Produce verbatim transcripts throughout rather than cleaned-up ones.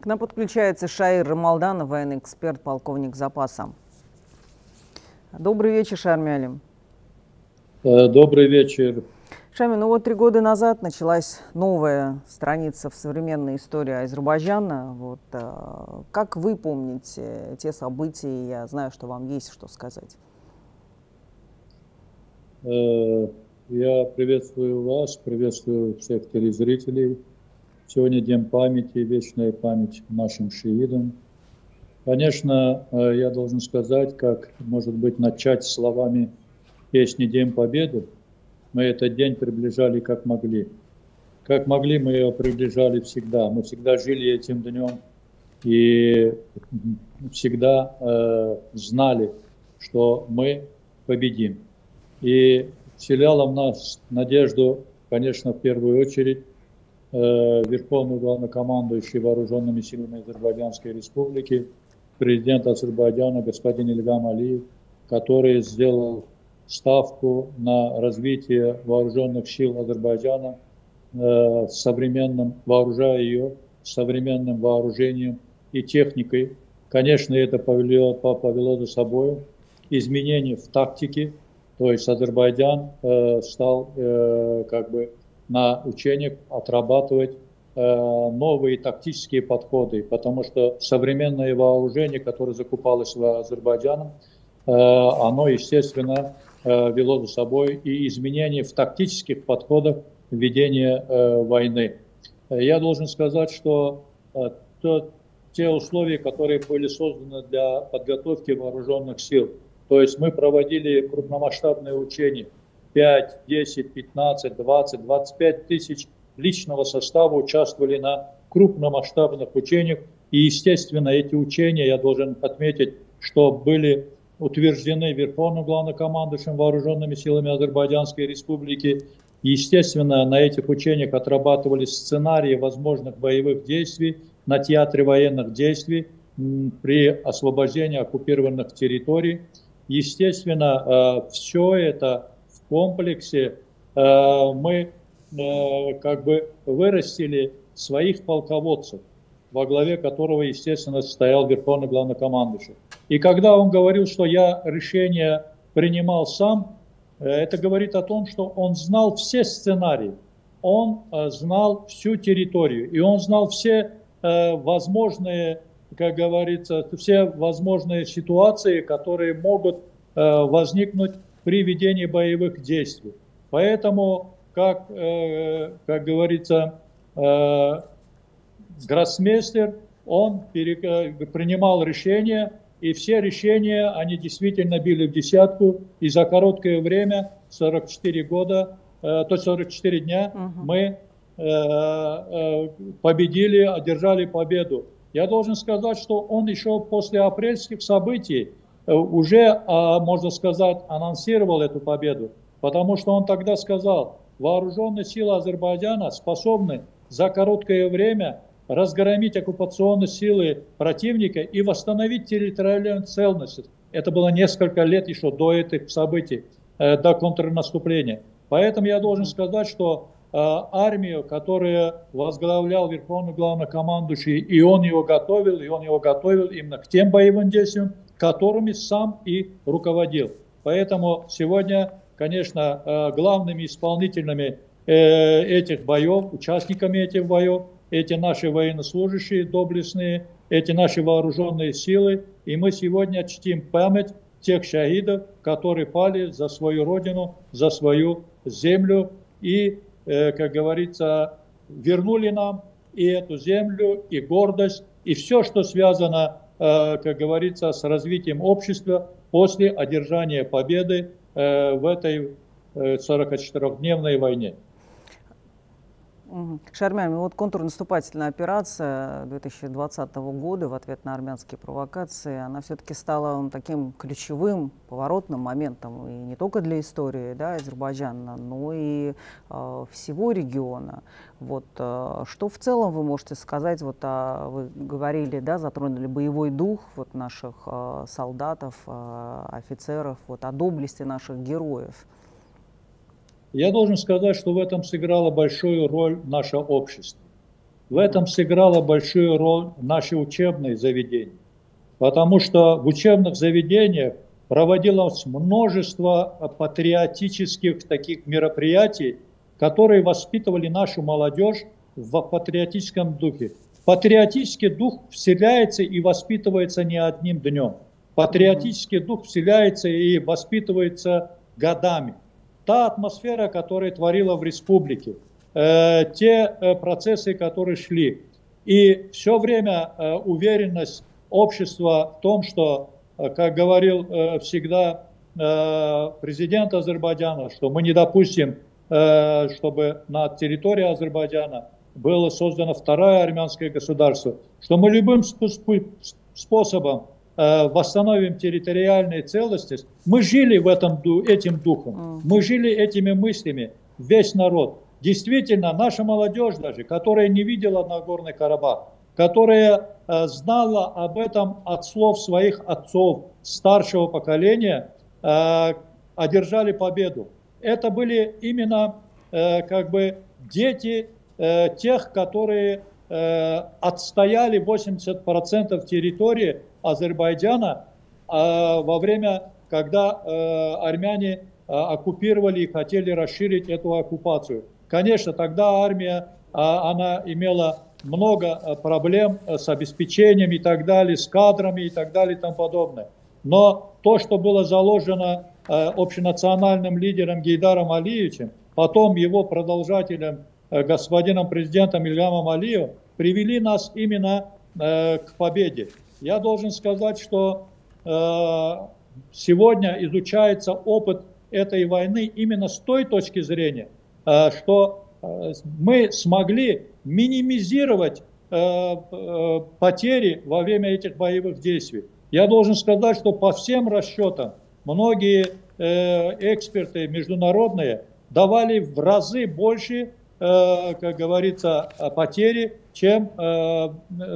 К нам подключается Шаир Рамалданов, военный эксперт, полковник запаса. Добрый вечер, Шармиалим. Добрый вечер. Шами, ну вот три года назад началась новая страница в современной истории Азербайджана. Вот, как вы помните те события? Я знаю, что вам есть что сказать. Я приветствую вас, приветствую всех телезрителей. Сегодня день памяти, вечная память нашим шиитам. Конечно, я должен сказать, как, может быть, начать словами песни «День Победы». Мы этот день приближали как могли. Как могли, мы его приближали всегда. Мы всегда жили этим днем и всегда э, знали, что мы победим. И вселяла в нас надежду, конечно, в первую очередь, э, Верховный главнокомандующий Вооруженными силами Азербайджанской Республики, президент Азербайджана господин Ильгам Алиев, который сделал ставку на развитие вооруженных сил Азербайджана, э, современным, вооружая ее современным вооружением и техникой. Конечно, это повело, повело за собой изменения в тактике, то есть Азербайджан э, стал э, как бы на учениях отрабатывать э, новые тактические подходы, потому что современное вооружение, которое закупалось в Азербайджане, э, оно, естественно, вело за собой и изменения в тактических подходах ведения э, войны. Я должен сказать, что э, то, те условия, которые были созданы для подготовки вооруженных сил, то есть мы проводили крупномасштабные учения, пять, десять, пятнадцать, двадцать, двадцать пять тысяч личного состава участвовали на крупномасштабных учениях, и, естественно, эти учения, я должен отметить, что были утверждены Верховным главнокомандующим Вооруженными силами Азербайджанской Республики. Естественно, на этих учениях отрабатывались сценарии возможных боевых действий на театре военных действий при освобождении оккупированных территорий. Естественно, все это в комплексе мы как бы вырастили своих полководцев, во главе которого, естественно, стоял Верховный главнокомандующий. И когда он говорил, что я решение принимал сам, это говорит о том, что он знал все сценарии, он знал всю территорию, и он знал все возможные, как говорится, все возможные ситуации, которые могут возникнуть при ведении боевых действий. Поэтому, как, как говорится, гроссмейстер, он принимал решения, и все решения, они действительно били в десятку, и за короткое время, сорок четыре года, то есть сорок четыре дня, uh-huh. мы победили, одержали победу. Я должен сказать, что он еще после апрельских событий уже, можно сказать, анонсировал эту победу, потому что он тогда сказал, вооруженные силы Азербайджана способны за короткое время разгромить оккупационные силы противника и восстановить территориальную целостность. Это было несколько лет еще до этих событий, э, до контрнаступления. Поэтому я должен сказать, что э, армию, которую возглавлял Верховный главнокомандующий, и он его готовил, и он его готовил именно к тем боевым действиям, которыми сам и руководил. Поэтому сегодня, конечно, э, главными исполнителями э, этих боев, участниками этих боев, эти наши военнослужащие доблестные, эти наши вооруженные силы. И мы сегодня чтим память тех шахидов, которые пали за свою родину, за свою землю. И, э, как говорится, вернули нам и эту землю, и гордость, и все, что связано, э, как говорится, с развитием общества после одержания победы э, в этой э, сорокачетырёхдневной войне. Шармиалим, вот контрнаступательная операция две тысячи двадцатого года в ответ на армянские провокации, она все-таки стала таким ключевым поворотным моментом и не только для истории, да, Азербайджана, но и э, всего региона. Вот, э, что в целом вы можете сказать, вот, о, вы говорили, да, затронули боевой дух вот, наших э, солдатов, э, офицеров, вот, о доблести наших героев? Я должен сказать, что в этом сыграло большую роль наше общество. в этом сыграло большую роль наши учебные заведения. Потому что в учебных заведениях проводилось множество патриотических таких мероприятий, которые воспитывали нашу молодежь в патриотическом духе. Патриотический дух вселяется и воспитывается не одним днем. Патриотический дух вселяется и воспитывается годами. Та атмосфера, которая творила в республике, э, те э, процессы, которые шли, и все время э, уверенность общества в том, что, э, как говорил э, всегда э, президент Азербайджана, что мы не допустим, э, чтобы на территории Азербайджана было создано второе армянское государство, что мы любым способом э, восстановим территориальную целостность. Мы жили в этом, этим духом, мы жили этими мыслями, весь народ. Действительно, наша молодежь даже, которая не видела Нагорный Карабах, которая э, знала об этом от слов своих отцов, старшего поколения, э, одержали победу. Это были именно э, как бы дети э, тех, которые э, отстояли восемьдесят процентов территории Азербайджана э, во время, когда э, армяне э, оккупировали и хотели расширить эту оккупацию. Конечно, тогда армия, э, она имела много проблем с обеспечением и так далее, с кадрами и так далее и тому подобное. Но то, что было заложено э, общенациональным лидером Гейдаром Алиевичем, потом его продолжателем, э, господином президентом Ильгамом Алиевым, привели нас именно э, к победе. Я должен сказать, что э, сегодня изучается опыт этой войны именно с той точки зрения, э, что э, мы смогли минимизировать э, э, потери во время этих боевых действий. Я должен сказать, что по всем расчетам многие э, эксперты международные давали в разы больше, э, как говорится, потери, чем э,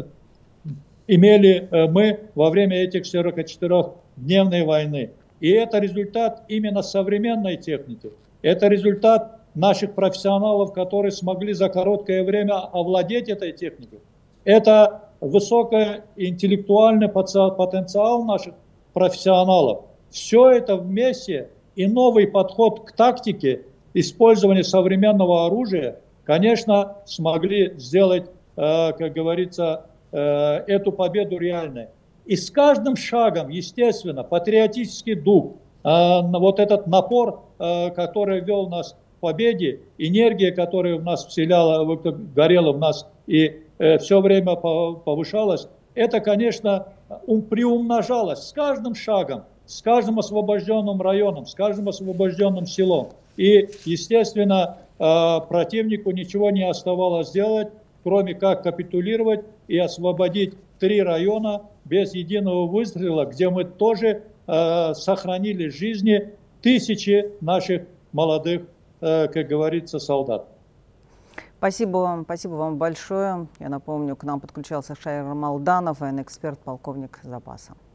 имели мы во время этих сорокачетырёхдневной войны. И это результат именно современной техники. Это результат наших профессионалов, которые смогли за короткое время овладеть этой техникой. Это высокий интеллектуальный потенциал наших профессионалов. Все это вместе и новый подход к тактике использования современного оружия, конечно, смогли сделать, как говорится, эту победу реальной. И с каждым шагом, естественно, патриотический дух, вот этот напор, который вел нас к победе, энергия, которая в нас вселяла, горела в нас и все время повышалась, это, конечно, приумножалось с каждым шагом, с каждым освобожденным районом, с каждым освобожденным селом. И, естественно, противнику ничего не оставалось делать, кроме как капитулировать и освободить три района без единого выстрела, где мы тоже э, сохранили жизни тысячи наших молодых, э, как говорится, солдат. Спасибо вам, спасибо вам большое. Я напомню, к нам подключался Шайр Малданов, военный эксперт, полковник запаса.